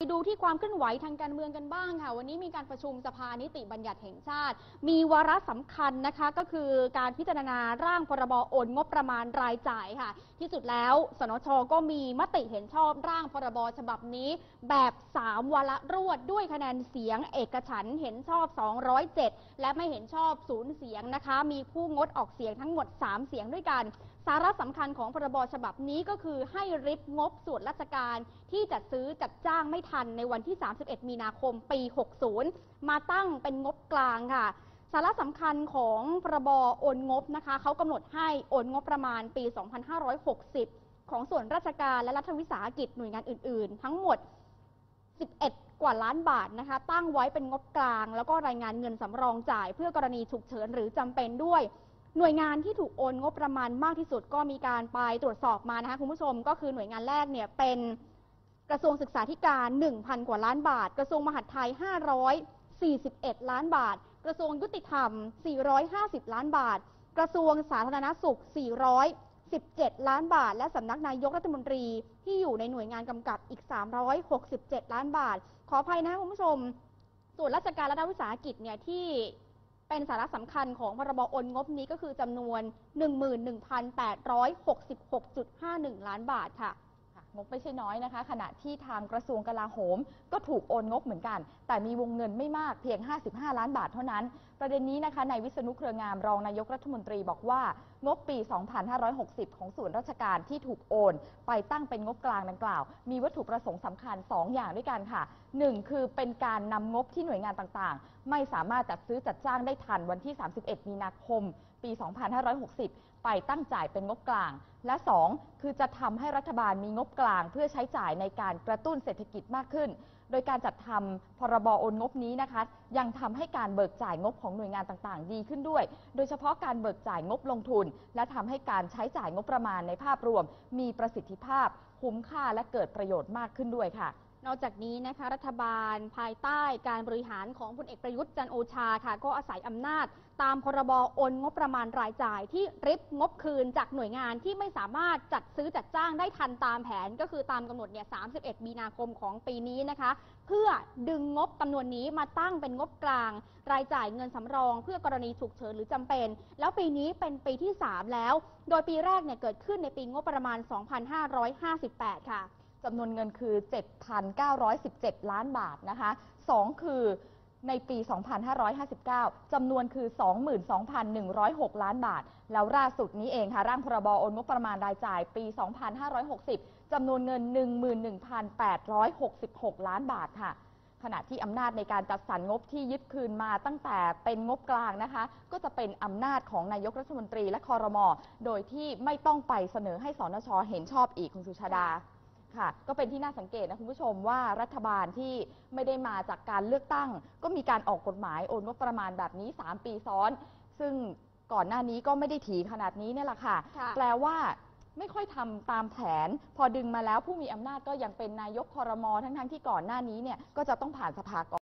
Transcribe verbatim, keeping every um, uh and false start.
ไปดูที่ความเคลื่อนไหวทางการเมืองกันบ้างค่ะวันนี้มีการประชุมสภานิติบัญญัติแห่งชาติมีวาระสำคัญนะคะก็คือการพิจารณาร่างพรบโอนงบประมาณรายจ่ายค่ะที่สุดแล้วสนช.ก็มีมติเห็นชอบร่างพรบฉบับนี้แบบสามวาระรวดด้วยคะแนนเสียงเอกฉันท์เห็นชอบสองร้อยเจ็ดและไม่เห็นชอบศูนย์เสียงนะคะมีผู้งดออกเสียงทั้งหมดสามเสียงด้วยกันสาระสำคัญของพรบฉบับนี้ก็คือให้ริบงบส่วนราชการที่จัดซื้อจัดจ้างไม่ทันในวันที่สามสิบเอ็ดมีนาคมปีหกสิบมาตั้งเป็นงบกลางค่ะสาระสำคัญของพรบโอนงบนะคะเขากำหนดให้โอนงบประมาณปีสองพันห้าร้อยหกสิบของส่วนราชการและรัฐวิสาหกิจหน่วยงานอื่นๆทั้งหมดสิบเอ็ดกว่าล้านบาทนะคะตั้งไว้เป็นงบกลางแล้วก็รายงานเงินสำรองจ่ายเพื่อกรณีฉุกเฉินหรือจำเป็นด้วยหน่วยงานที่ถูกโอนงบประมาณมากที่สุดก็มีการไปตรวจสอบมานะคะคุณผู้ชมก็คือหน่วยงานแรกเนี่ยเป็นกระทรวงศึกษาธิการ หนึ่งพัน กว่าล้านบาทกระทรวงมหาดไทยห้าร้อยสี่สิบเอ็ดล้านบาทกระทรวงยุติธรรมสี่ร้อยห้าสิบล้านบาทกระทรวงสาธารณสุขสี่ร้อยสิบเจ็ดล้านบาทและสำนักนายกรัฐมนตรีที่อยู่ในหน่วยงานกำกับอีกสามร้อยหกสิบเจ็ดล้านบาทขออภัยนะคุณผู้ชมส่วนราชการและรัฐวิสาหกิจเนี่ยที่เป็นสาระสำคัญของพรบโอนงบนี้ก็คือจำนวน หนึ่งหมื่นหนึ่งพันแปดร้อยหกสิบหกจุดห้าหนึ่ง ล้านบาทค่ะงบไม่ใช่น้อยนะคะขณะที่ทางกระทรวงกลาโหมก็ถูกโอนงบเหมือนกันแต่มีวงเงินไม่มากเพียงห้าสิบห้าล้านบาทเท่านั้นประเด็นนี้นะคะนายวิษณุเครืองามรองนายกรัฐมนตรีบอกว่างบปีสองพันห้าร้อยหกสิบของส่วนราชการที่ถูกโอนไปตั้งเป็นงบกลางดังกล่าวมีวัตถุประสงค์สำคัญสองอย่างด้วยกันค่ะหนึ่งคือเป็นการนำงบที่หน่วยงานต่างๆไม่สามารถจัดซื้อจัดจ้างได้ทันวันที่สามสิบเอ็ดมีนาคมปีสองพันห้าร้อยหกสิบไปตั้งจ่ายเป็นงบกลางและสองคือจะทำให้รัฐบาลมีงบกลางเพื่อใช้จ่ายในการกระตุ้นเศรษฐกิจมากขึ้นโดยการจัดทำพรบโอนงบนี้นะคะยังทำให้การเบิกจ่ายงบของหน่วยงานต่างๆดีขึ้นด้วยโดยเฉพาะการเบิกจ่ายงบลงทุนและทำให้การใช้จ่ายงบประมาณในภาพรวมมีประสิทธิภาพคุ้มค่าและเกิดประโยชน์มากขึ้นด้วยค่ะนอกจากนี้นะคะรัฐบาลภายใต้การบริหารของพลเอกประยุทธ์จันทร์โอชาค่ะก็อาศัยอำนาจตามพรบโอนงบประมาณรายจ่ายที่ริบงบคืนจากหน่วยงานที่ไม่สามารถจัดซื้อจัดจ้างได้ทันตามแผนก็คือตามกำหนดเนี่ยสามสิบเอ็ดมีนาคมของปีนี้นะคะเพื่อดึงงบจำนวนนี้มาตั้งเป็นงบกลางรายจ่ายเงินสำรองเพื่อกรณีฉุกเฉินหรือจำเป็นแล้วปีนี้เป็นปีที่สามแล้วโดยปีแรกเนี่ยเกิดขึ้นในปีงบประมาณสองพันห้าร้อยห้าสิบแปดค่ะจำนวนเงินคือ เจ็ดพันเก้าร้อยสิบเจ็ด ล้านบาทนะคะสองคือในปี สองพันห้าร้อยห้าสิบเก้า จำนวนคือ สองหมื่นสองพันหนึ่งร้อยหก ล้านบาทแล้วล่าสุดนี้เองค่ะร่างพรบโอนงบประมาณรายจ่ายปี สองพันห้าร้อยหกสิบ จำนวนเงิน หนึ่งหมื่นหนึ่งพันแปดร้อยหกสิบหก ล้านบาทค่ะขณะที่อำนาจในการจัดสรรงบที่ยึดคืนมาตั้งแต่เป็นงบกลางนะคะก็จะเป็นอำนาจของนายกรัฐมนตรีและครม.โดยที่ไม่ต้องไปเสนอให้สนช.เห็นชอบอีกคุณสุชาดาค่ะก็เป็นที่น่าสังเกตนะคุณผู้ชมว่ารัฐบาลที่ไม่ได้มาจากการเลือกตั้งก็มีการออกกฎหมายโอนงบประมาณแบบนี้สามปีซ้อนซึ่งก่อนหน้านี้ก็ไม่ได้ถีขนาดนี้เนี่ยแหละค่ะแปลว่าไม่ค่อยทำตามแผนพอดึงมาแล้วผู้มีอำนาจก็ยังเป็นนายกครม.ทั้งๆที่ก่อนหน้านี้เนี่ยก็จะต้องผ่านสภาก่อน